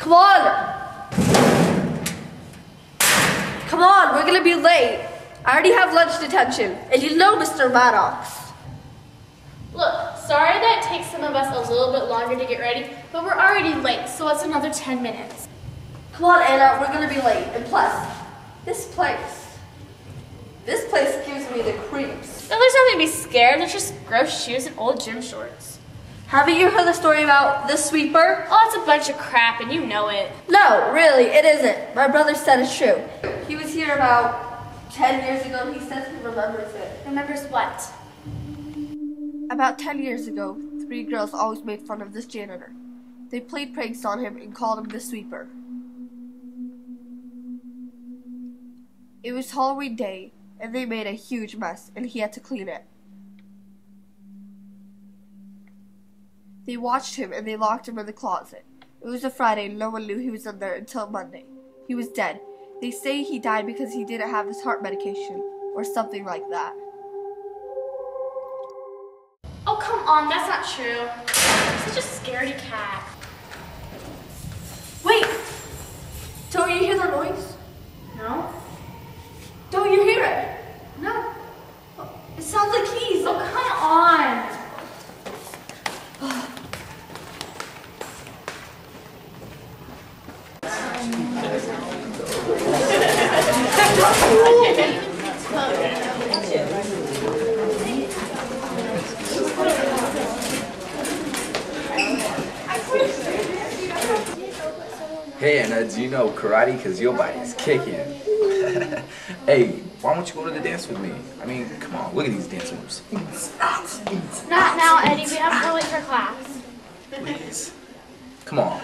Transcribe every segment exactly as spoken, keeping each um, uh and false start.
Come on! Come on, we're gonna be late. I already have lunch detention, and you know Mister Maddox. Look, sorry that it takes some of us a little bit longer to get ready, but we're already late, so it's another ten minutes. Come on, Anna, we're gonna be late. And plus, this place, this place gives me the creeps. No, there's nothing to be scared. There's just gross shoes and old gym shorts. Haven't you heard the story about the sweeper? Oh, it's a bunch of crap, and you know it. No, really, it isn't. My brother said it's true. He was here about ten years ago, and he says he remembers it. Remembers what? About ten years ago, three girls always made fun of this janitor. They played pranks on him and called him the sweeper. It was Halloween day, and they made a huge mess, and he had to clean it. They watched him, and they locked him in the closet. It was a Friday, and no one knew he was in there until Monday. He was dead. They say he died because he didn't have his heart medication, or something like that. Oh, come on, that's not true. Such a scaredy cat. Wait! Don't you hear the noise? No? Don't you hear it? No. It sounds like keys. Oh, come on. Hey Anna, do you know karate? Because your body is kicking. Hey, why don't you go to the dance with me? I mean, come on, look at these dance moves. Not now, Eddie. We have to go late for class. Please. Come on.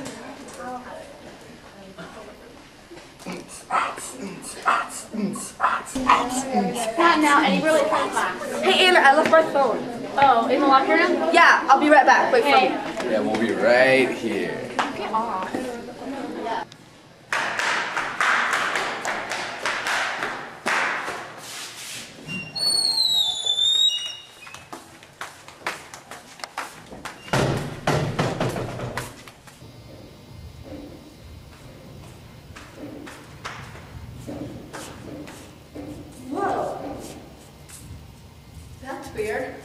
Not now, Eddie. We're late for class. Hey Anna, I left my phone. Oh, in the locker room? Yeah, I'll be right back. Wait for Hey. me. Yeah, we'll be right here. Get off. Whoa. That's weird.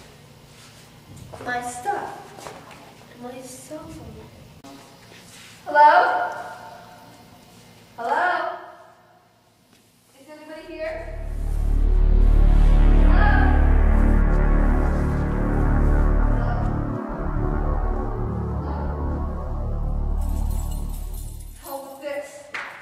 My stuff. My cell phone. Hello? Hello? Is anybody here? Hello? Help with this.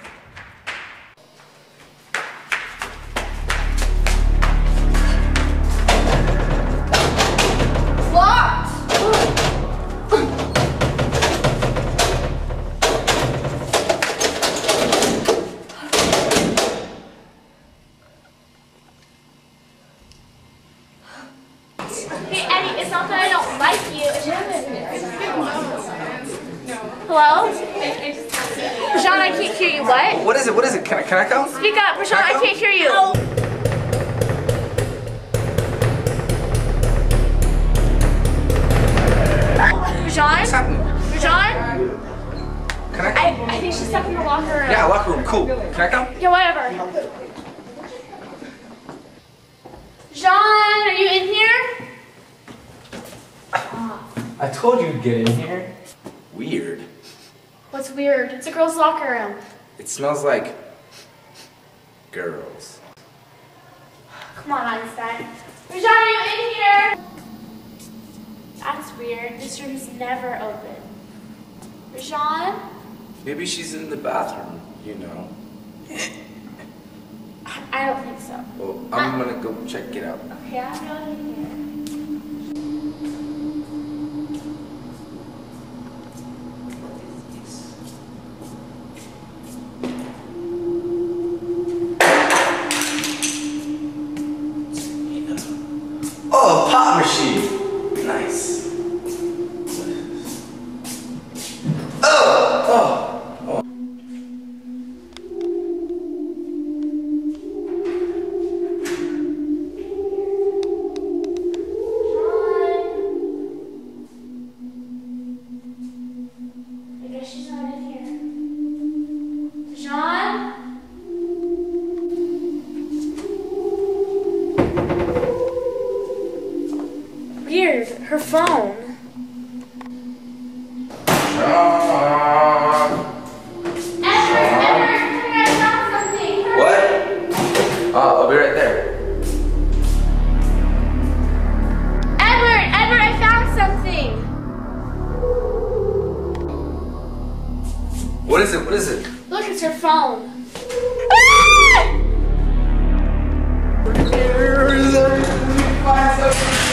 Hey, Eddie, it's not that I don't like you. It's just... Hello? Rashawn, I can't hear you. What? What is it? What is it? Can I, can I come? Speak up, Rashawn, I can't hear you. Rashawn? What's happening? Rashawn? Can I I, come? I think she's stuck in the locker room. Yeah, locker room. Cool. Can I come? Yeah, whatever. Jean, are you in here? I told you to get in here. Weird. What's weird? It's a girl's locker room. It smells like girls. Come on, Einstein. Jean, are you in here? That's weird. This room's never open. Jean? Maybe she's in the bathroom, you know. I don't think so. Well, I'm gonna go check it out. Okay, I'm going in here. Oh, a pop machine. Nice. What is this? Oh! Oh! Oh. I guess she's not in here. weird. Her phone. Sean. Edward, Edward, I found something. What? Uh, I'll be right there. Edward, Edward, I found something. What is it? What is it? Look, it's her phone. Find something.